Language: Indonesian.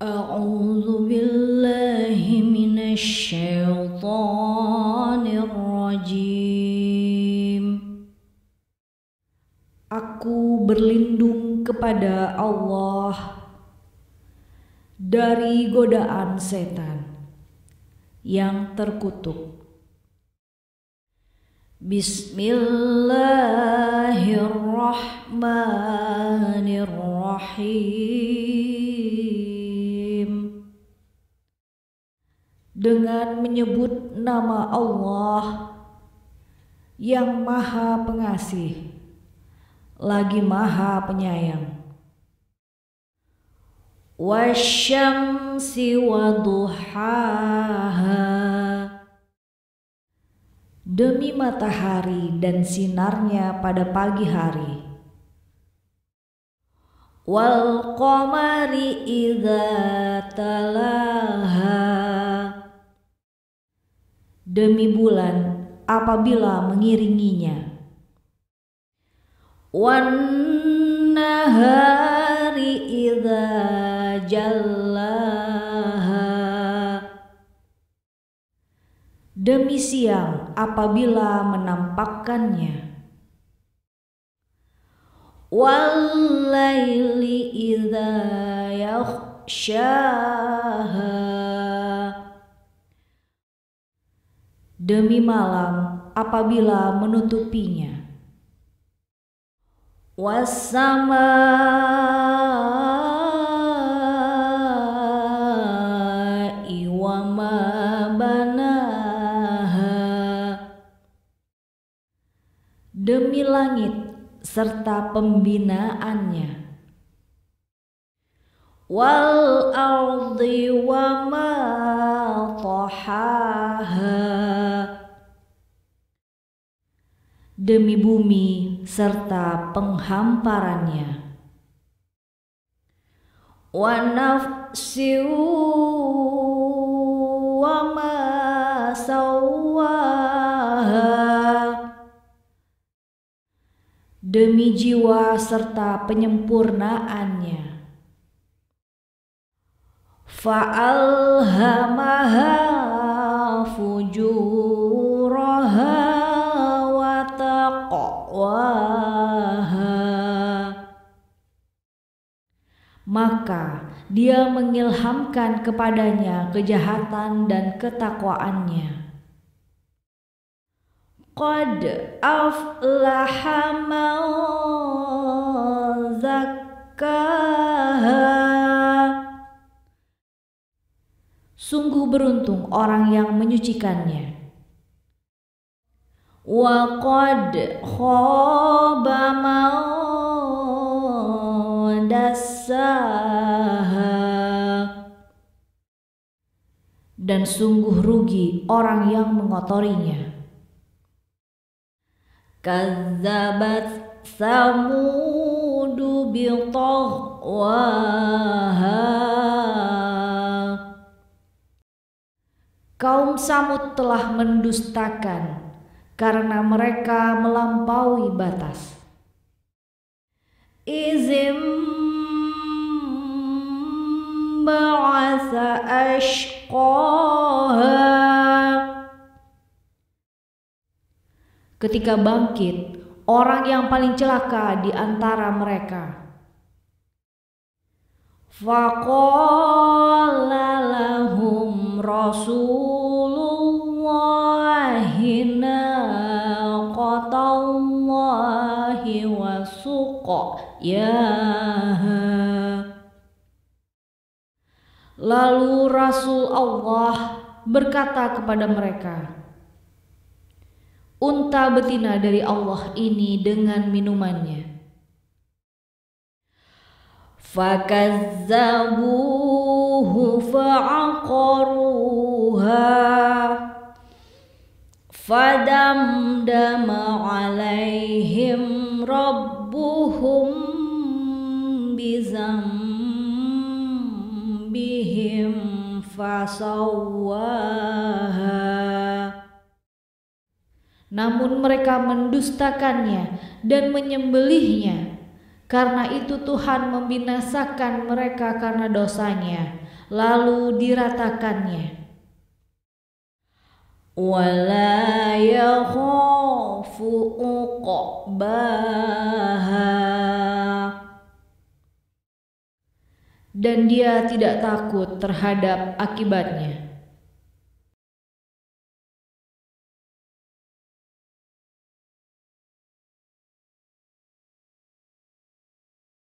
A'udzu billahi minasy syaithanir rajim. Aku berlindung kepada Allah dari godaan setan yang terkutuk. Bismillahirrahmanirrahim. Dengan menyebut nama Allah yang Maha Pengasih lagi Maha Penyayang. Wasyamsi waduhaha. Demi matahari dan sinarnya pada pagi hari. Wal qamari idza talaha. Demi bulan apabila mengiringinya. Wan nahari idza jallaha. Demi siang apabila menampakkannya. Wal laili idza yaghshaha. Demi malam apabila menutupinya. Was-samaa'i wa ma banaha. Demi langit serta pembinaannya. Wal ardi wa ma tahaha. Demi bumi serta penghamparannya. Wa nafsin wa ma sawwaha. Demi jiwa serta penyempurnaannya. Fa'alhamaha fujuraha wa taqwaha. Maka dia mengilhamkan kepadanya kejahatan dan ketakwaannya. Qad aflaha man zakkaha. Sungguh beruntung orang yang menyucikannya. Wa qad khaba man dassaha. Dan sungguh rugi orang yang mengotorinya. Kadzabat Samudu biṭaghwaha. Kaum Samud telah mendustakan karena mereka melampaui batas. Izim ba'atha ashqaha. Ketika bangkit orang yang paling celaka di antara mereka. Faqala lahum Rasulullahi naqatallahi wa suqyaha. Lalu Rasul Allah berkata kepada mereka, unta betina dari Allah ini dengan minumannya. Fakazzabuhu fa'aqaruha. Fadamdama alaihim rabbuhum bizambihim fasawwaha. Namun mereka mendustakannya dan menyembelihnya. Karena itu Tuhan membinasakan mereka karena dosanya. lalu diratakannya. Wala yakhafu uqbaha, dan dia tidak takut terhadap akibatnya.